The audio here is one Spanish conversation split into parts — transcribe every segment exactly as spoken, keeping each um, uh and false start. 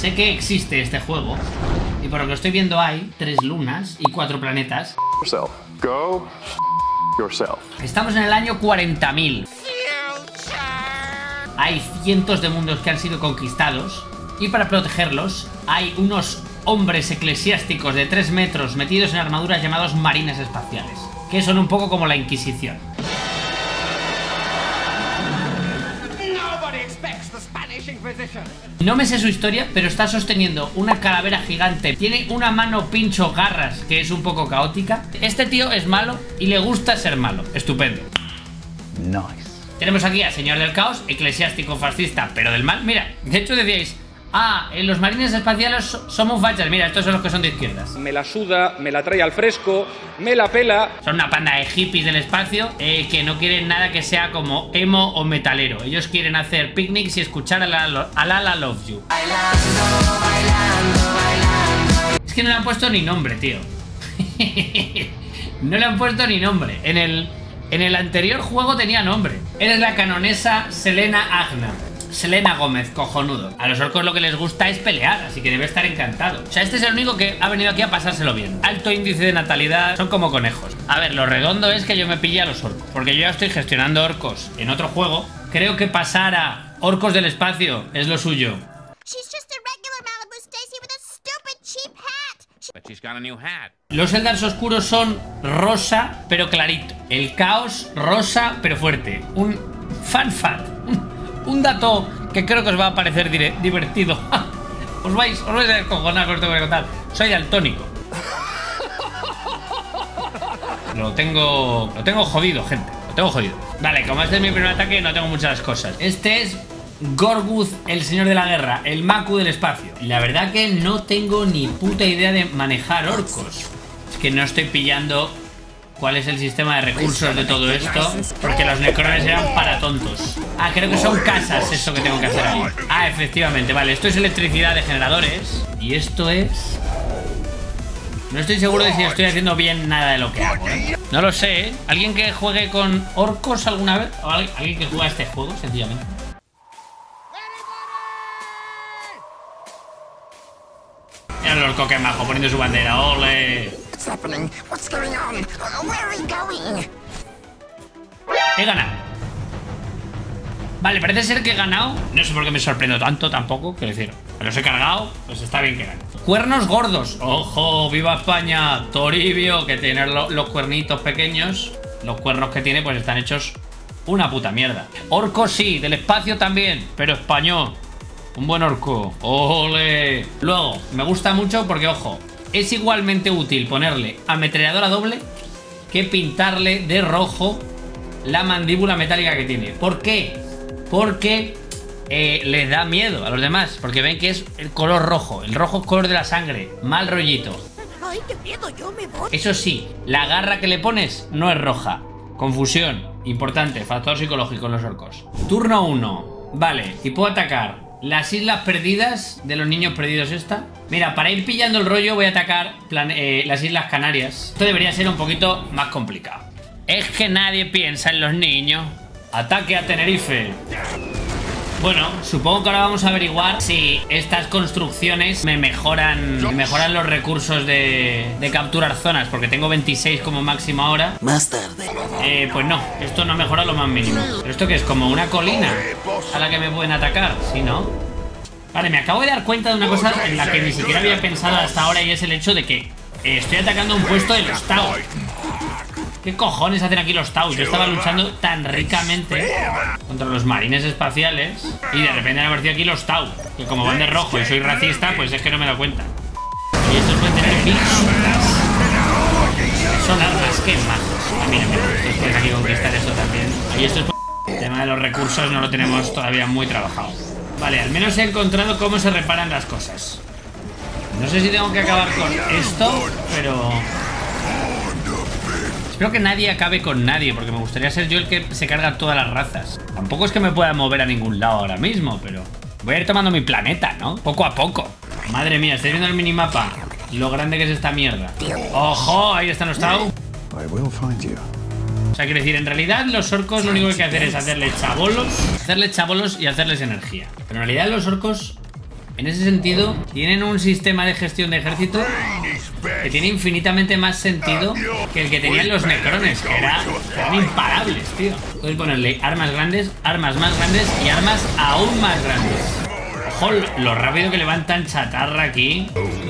sé que existe este juego y por lo que estoy viendo hay tres lunas y cuatro planetas. Yourself. Go yourself. Estamos en el año cuarenta mil. Hay cientos de mundos que han sido conquistados y para protegerlos hay unos hombres eclesiásticos de tres metros metidos en armaduras llamados marines espaciales, que son un poco como la Inquisición. No me sé su historia, pero está sosteniendo una calavera gigante. Tiene una mano pincho garras, que es un poco caótica. Este tío es malo y le gusta ser malo. Estupendo. Nice. Tenemos aquí al señor del caos, eclesiástico fascista, pero del mal. Mira, de hecho decíais, ah, en los marines espaciales so somos fachas. Mira, estos son los que son de izquierdas. Me la suda, me la trae al fresco, me la pela. Son una panda de hippies del espacio eh, que no quieren nada que sea como emo o metalero. Ellos quieren hacer picnics y escuchar a la, a la, la Love You. Bailando, bailando, bailando. Es que no le han puesto ni nombre, tío. No le han puesto ni nombre. En el, en el anterior juego tenía nombre. Eres la canonesa Selena Agna. Selena Gómez, cojonudo. A los orcos lo que les gusta es pelear, así que debe estar encantado. O sea, este es el único que ha venido aquí a pasárselo bien. Alto índice de natalidad, son como conejos. A ver, lo redondo es que yo me pille a los orcos, porque yo ya estoy gestionando orcos en otro juego. Creo que pasar a orcos del espacio es lo suyo. Los Eldars oscuros son rosa, pero clarito. El caos, rosa, pero fuerte. Un fan fact. Un Un dato que creo que os va a parecer divertido. Os vais, os vais a descojonar con esto que voy a contar. Soy daltónico. Lo tengo. Lo tengo jodido, gente. Lo tengo jodido. Vale, como este es mi primer ataque, no tengo muchas cosas. Este es Gorguth, el señor de la guerra, el Maku del espacio. Y la verdad que no tengo ni puta idea de manejar orcos. Es que no estoy pillando cuál es el sistema de recursos de todo esto, porque los necrones eran para tontos. Ah, creo que son casas eso que tengo que hacer ahí. Ah, efectivamente, vale, esto es electricidad de generadores. Y esto es... No estoy seguro de si estoy haciendo bien nada de lo que hago, ¿eh? No lo sé, ¿eh? ¿Alguien que juegue con orcos alguna vez? ¿O alguien que juega a este juego, sencillamente? Mira el orco que majo poniendo su bandera, ¡ole! He ganado. Vale, parece ser que he ganado. No sé por qué me sorprendo tanto tampoco, quiero decir. Me los he cargado, pues está bien que gane. Cuernos gordos. ¡Ojo! ¡Viva España! Toribio, que tiene lo, los cuernitos pequeños. Los cuernos que tiene pues están hechos una puta mierda. Orco sí, del espacio también, pero español. Un buen orco. ¡Ole! Luego, me gusta mucho porque, ojo, es igualmente útil ponerle ametralladora doble que pintarle de rojo la mandíbula metálica que tiene. ¿Por qué? Porque eh, les da miedo a los demás. Porque ven que es el color rojo. El rojo es color de la sangre. Mal rollito. Ay, qué miedo, yo me voy. Eso sí, la garra que le pones no es roja. Confusión. Importante. Factor psicológico en los orcos. Turno uno. Vale. Y puedo atacar las islas perdidas de los niños perdidos esta. Mira, para ir pillando el rollo voy a atacar plan, eh, las Islas Canarias. Esto debería ser un poquito más complicado. Es que nadie piensa en los niños. Ataque a Tenerife. Bueno, supongo que ahora vamos a averiguar si estas construcciones me mejoran, me mejoran los recursos de, de capturar zonas, porque tengo veintiséis como máximo ahora. Más tarde. Eh, pues no, esto no mejora lo más mínimo. ¿Pero esto qué es? ¿Como una colina a la que me pueden atacar? ¿Sí, no? Vale, me acabo de dar cuenta de una cosa en la que ni siquiera había pensado hasta ahora, y es el hecho de que eh, estoy atacando un puesto de los Tau. ¿Qué cojones hacen aquí los Tau? Yo estaba luchando tan ricamente contra los marines espaciales y de repente han aparecido aquí los Tau, que como van de rojo y soy racista, pues es que no me he dado cuenta. Y estos pueden tener big shooters. Son armas que majos. Ah, mira, mira, estos pueden aquí conquistar esto también. Y esto es... El tema de los recursos no lo tenemos todavía muy trabajado. Vale, al menos he encontrado cómo se reparan las cosas. No sé si tengo que acabar con esto, pero... Espero que nadie acabe con nadie, porque me gustaría ser yo el que se carga todas las razas. Tampoco es que me pueda mover a ningún lado ahora mismo, pero... Voy a ir tomando mi planeta, ¿no? Poco a poco. Madre mía, ¿estáis viendo el minimapa? Lo grande que es esta mierda. ¡Ojo! Ahí están los Tau. O sea, quiero decir, en realidad los orcos lo único que hay que hacer es hacerles chabolos, hacerles chabolos y hacerles energía. Pero en realidad los orcos En ese sentido, tienen un sistema de gestión de ejército que tiene infinitamente más sentido que el que tenían los necrones, que era, eran imparables, tío. Puedes ponerle armas grandes, armas más grandes y armas aún más grandes. Ojo, lo rápido que levantan chatarra aquí.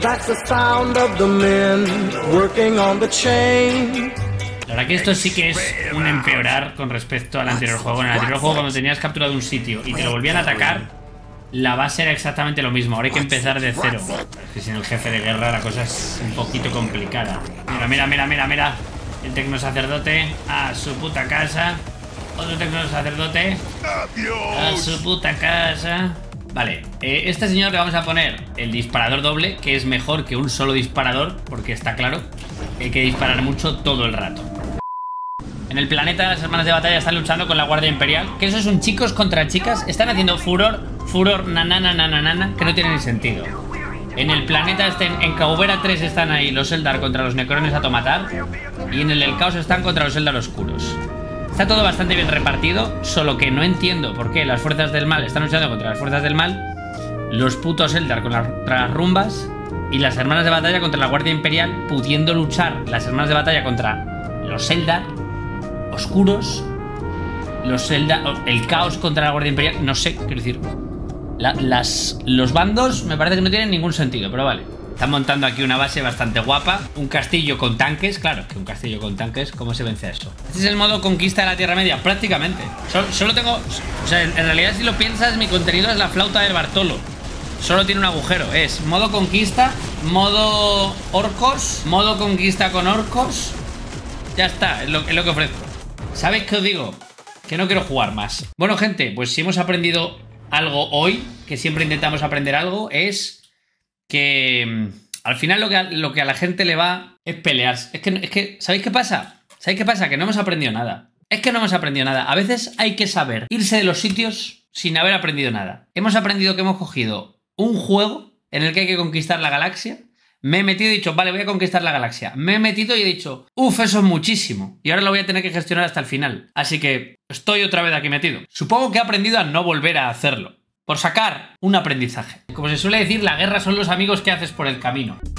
La verdad que esto sí que es un empeorar con respecto al anterior juego. En el anterior juego, cuando tenías capturado un sitio y te lo volvían a atacar, la base era exactamente lo mismo. Ahora hay que empezar de cero. Es que sin el jefe de guerra la cosa es un poquito complicada. Mira, mira, mira, mira, mira. El tecnosacerdote a su puta casa. Otro tecnosacerdote a su puta casa. Vale, eh, este señor le vamos a poner el disparador doble, que es mejor que un solo disparador, porque está claro que hay que disparar mucho todo el rato. En el planeta las hermanas de batalla están luchando con la Guardia Imperial, que eso es un chicos contra chicas. Están haciendo furor, furor, nanana, nanana, que no tiene ni sentido. En el planeta este, en Cauvera tres están ahí los Eldar contra los Necrones a tomatar, y en el del Caos están contra los Eldar Oscuros. Está todo bastante bien repartido, solo que no entiendo por qué las fuerzas del mal están luchando contra las fuerzas del mal, los putos Eldar contra las rumbas y las hermanas de batalla contra la Guardia Imperial, pudiendo luchar las hermanas de batalla contra los Eldar Oscuros, los Eldar, el Caos contra la Guardia Imperial. No sé, quiero decir, la, las, los bandos me parece que no tienen ningún sentido, pero vale. Están montando aquí una base bastante guapa. Un castillo con tanques. Claro, que un castillo con tanques, ¿cómo se vence a eso? Este es el modo conquista de la Tierra Media, prácticamente. Solo, solo tengo... O sea, en, en realidad si lo piensas, mi contenido es la flauta del Bartolo. Solo tiene un agujero. Es modo conquista, modo orcos, modo conquista con orcos. Ya está, es lo, es lo que ofrezco. ¿Sabéis qué os digo? Que no quiero jugar más. Bueno, gente, pues si hemos aprendido algo hoy, que siempre intentamos aprender algo, es... que al final lo que a, lo que a la gente le va es pelearse. Es que, es que, ¿sabéis qué pasa? ¿Sabéis qué pasa? Que no hemos aprendido nada. Es que no hemos aprendido nada. A veces hay que saber irse de los sitios sin haber aprendido nada. Hemos aprendido que hemos cogido un juego en el que hay que conquistar la galaxia. Me he metido y he dicho, vale, voy a conquistar la galaxia. Me he metido y he dicho, uff, eso es muchísimo. Y ahora lo voy a tener que gestionar hasta el final. Así que estoy otra vez aquí metido. Supongo que he aprendido a no volver a hacerlo. Por sacar un aprendizaje. Como se suele decir, la guerra son los amigos que haces por el camino.